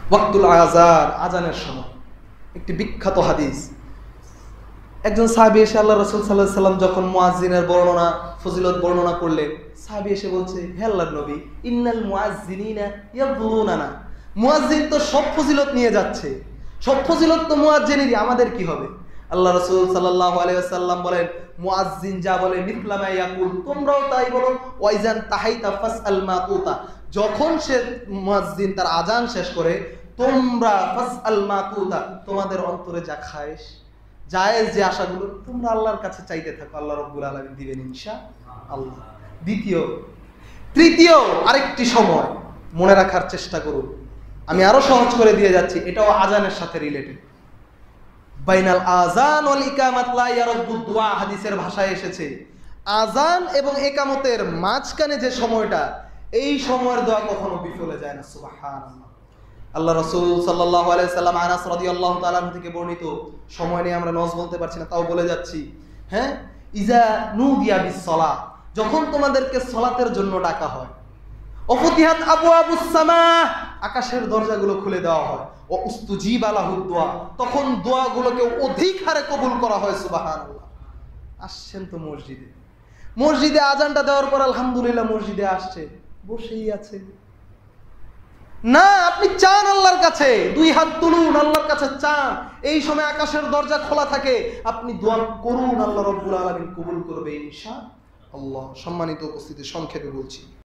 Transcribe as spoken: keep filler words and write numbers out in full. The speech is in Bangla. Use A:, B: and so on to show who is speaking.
A: ওয়াক্তুল আযান, আজানের সময়। একটি বিখ্যাত হাদিস, একজন সাহাবী এসে আল্লাহ রাসূল সাল্লাল্লাহু আলাইহি ওয়াসাল্লাম যখন মুয়াজ্জিনের বর্ণনা ফজিলত বর্ণনা করলেন, সাহাবী এসে বলছে, হে আল্লাহর নবী, ইন্নাল মুয়াজ্জিনিনা ইয়াবুলুনানা, মুয়াজ্জিন তো সব ফজিলত নিয়ে যাচ্ছে, সব ফজিলত তো মুয়াজ্জিনেরই, আমাদের কি হবে? আল্লাহ রাসূল সাল্লাল্লাহু আলাইহি ওয়াসাল্লাম বলেন, মুয়াজ্জিন যা বলে মিথলা মা ইয়াকুল, তোমরাও তাই বলো। ওয়াইজান তাহাইতা ফাসআল মা তুতা, যখন সে মুয়াজ্জিন তার আজান শেষ করে, তোমরা ফাসআল মা তুতা, তোমাদের অন্তরে যা খায়েশ জায়েজ যে আশাগুলো, তোমরা আল্লাহর কাছে চাইতে থাকো, আল্লাহ রাব্বুল আলামিন দিবেন ইনশাআল্লাহ। দ্বিতীয় তৃতীয় আরেকটি সময় মনে রাখার চেষ্টা করুন, আমি আরো সহজ করে দিয়ে যাচ্ছি, এটাও আজানের সাথে রিলেটেড। বাইনাল আযান ওয়াল ইকামাত লা ইয়ারদ্দু দুআ, হাদিসের ভাষায় এসেছে, আযান এবং ইকামতের মাঝখানে যে সময়টা, এই সময়ের দোয়া কখনো বিফলে যায় না। সুবহানাল্লাহ। আল্লাহ রাসূল সাল্লাল্লাহু আলাইহি সাল্লাম আনাস রাদিয়াল্লাহু তাআলা থেকে বর্ণিত, সময় নিয়ে আমরা নজ বলতে পারছি না, তাও বলে যাচ্ছি, হ্যাঁ, ইজা নুদিয়া বিস সালাহ, যখন তোমাদেরকে সালাতের জন্য ডাকা হয়, ওফুতিহাত আবওয়াবুস সামা, আকাশের দরজাগুলো খুলে দেওয়া হয়, ও উস্তুজিবা লাহুদ দুআ, তখন দোয়াগুলোকে অধিক হারে কবুল করা হয়। সুবহানাল্লাহ। আসছেন তো মসজিদে, মসজিদে আজানটা দেওয়ার পর আলহামদুলিল্লাহ মসজিদে আসছে, বসেই আছে না, আপনি চান আল্লাহর কাছে, দুই হাত তুলুন, আল্লাহর কাছে চান, এই সময় আকাশের দরজা খোলা থাকে, আপনি দোয়া করুন, আল্লাহ রাব্বুল আলামিন কবুল করবে ইনশাআল্লাহ। সম্মানিত উপস্থিতি, সংক্ষেপে বলছি,